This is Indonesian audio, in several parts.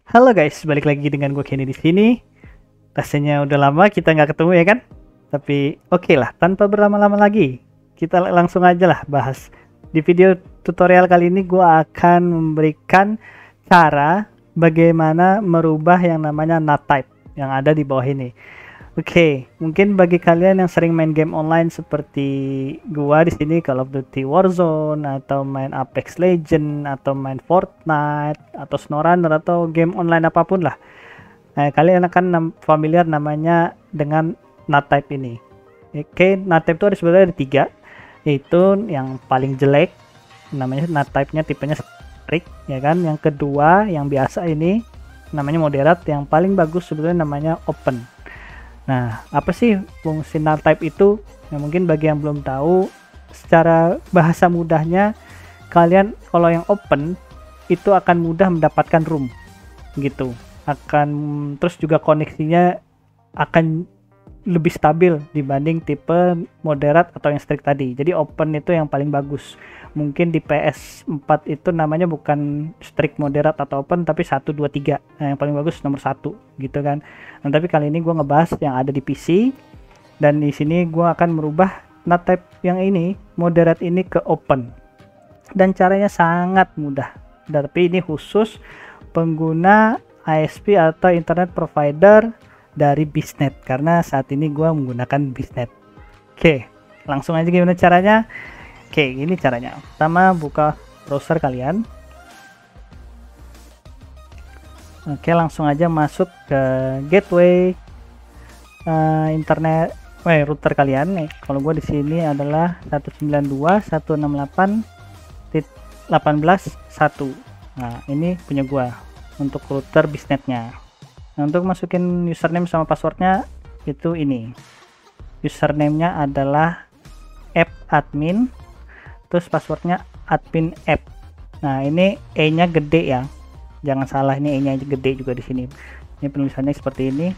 Halo guys, balik lagi dengan gue Kenny di sini. Rasanya udah lama kita nggak ketemu ya kan? Tapi oke lah, tanpa berlama-lama lagi, kita langsung aja lah bahas. Di video tutorial kali ini gue akan memberikan cara bagaimana merubah yang namanya NUT type yang ada di bawah ini. Oke, mungkin bagi kalian yang sering main game online seperti gua di sini Call of Duty Warzone atau main Apex Legends atau main Fortnite atau SnowRunner atau game online apapun lah. Nah, kalian akan familiar namanya dengan NUT type ini. Oke, NUT type itu ada sebenarnya ada 3. Yaitu yang paling jelek namanya NUT type-nya tipenya strict ya kan. Yang kedua yang biasa ini namanya moderate, yang paling bagus sebenarnya namanya open. Nah, apa sih fungsi NUT type itu? Nah, mungkin bagi yang belum tahu, secara bahasa mudahnya, kalian kalau yang open itu akan mudah mendapatkan room, gitu. Terus juga koneksinya akan lebih stabil dibanding tipe moderate atau yang strict tadi. Jadi open itu yang paling bagus. Mungkin di PS4 itu namanya bukan strict, moderate atau open, tapi 1, 2, 3. Nah, yang paling bagus nomor 1 gitu kan. Nah, tapi kali ini gue ngebahas yang ada di PC, dan di sini gue akan merubah NUT type yang ini, moderate ini ke open. Dan caranya sangat mudah. Tapi ini khusus pengguna ISP atau internet provider dari Biznet, karena saat ini gue menggunakan Biznet. Oke, langsung aja gimana caranya. Oke, ini caranya. Pertama, buka browser kalian. Oke, langsung aja masuk ke gateway internet router kalian nih. Kalau gue di sini adalah 192.168.18.1. Nah, ini punya gue untuk router Biznet-nya. Nah, untuk masukin username sama passwordnya itu ini. Username-nya adalah appadmin, terus passwordnya admin app. Nah, ini E-nya gede ya. Jangan salah, ini E-nya gede juga di sini. Ini penulisannya seperti ini,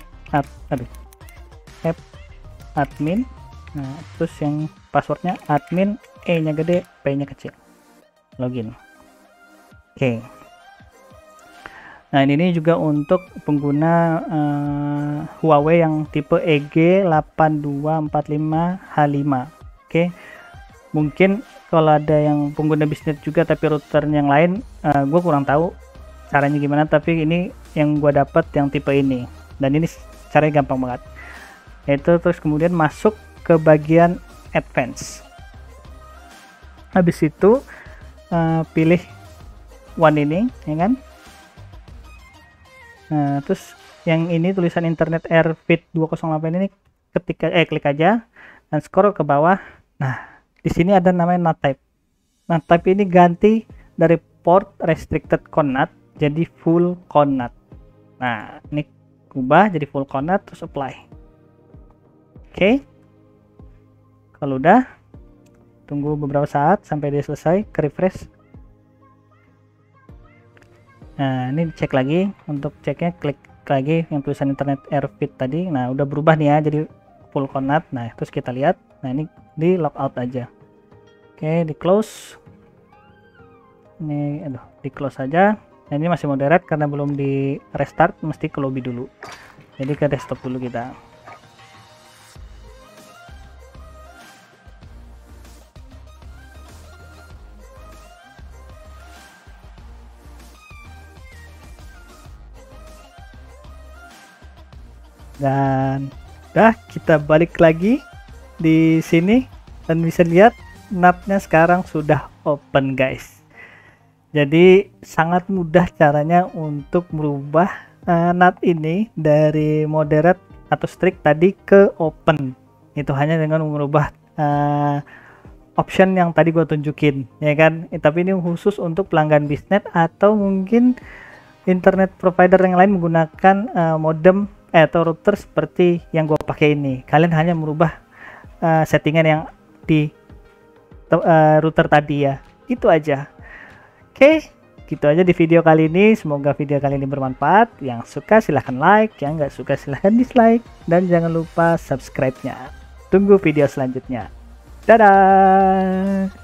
appadmin. Nah, terus yang passwordnya admin, E-nya gede, P-nya kecil. Login. Oke. Nah, ini juga untuk pengguna Huawei yang tipe EG8245H5. Oke. Mungkin kalau ada yang pengguna Biznet juga tapi router yang lain, gue kurang tahu caranya gimana, tapi ini yang gue dapat yang tipe ini, dan ini caranya gampang banget. Yaitu terus kemudian masuk ke bagian advance. Habis itu pilih one ini, ya kan? Nah, terus yang ini tulisan internet airfit 208 ini klik aja dan scroll ke bawah. Nah, di sini ada namanya NUT type. NUT type ini ganti dari port restricted CONNUT jadi full CONNUT. Nah, ini ubah jadi full CONNUT, terus apply. Oke. Kalau udah, tunggu beberapa saat sampai dia selesai, ke refresh. Nah, ini cek lagi. Untuk ceknya klik lagi yang tulisan internet airfit tadi. Nah, udah berubah nih ya jadi full CONNUT. Nah, terus kita lihat. Nah, ini di logout aja. Oke, di close. Ini di close aja. Nah, ini masih moderate karena belum di restart, mesti ke lobby dulu. Jadi ke desktop dulu kita. Dan udah, kita balik lagi di sini dan bisa lihat NUT-nya sekarang sudah open guys. Jadi sangat mudah caranya untuk merubah NUT ini dari moderate atau strict tadi ke open. Itu hanya dengan merubah option yang tadi gue tunjukin, ya kan? Tapi ini khusus untuk pelanggan Biznet atau mungkin internet provider yang lain menggunakan modem atau router seperti yang gue pakai ini. Kalian hanya merubah settingan yang di router tadi ya. Itu aja. Oke, gitu aja di video kali ini. Semoga video kali ini bermanfaat. Yang suka silahkan like, yang nggak suka silahkan dislike, dan jangan lupa subscribe-nya. Tunggu video selanjutnya. Dadah.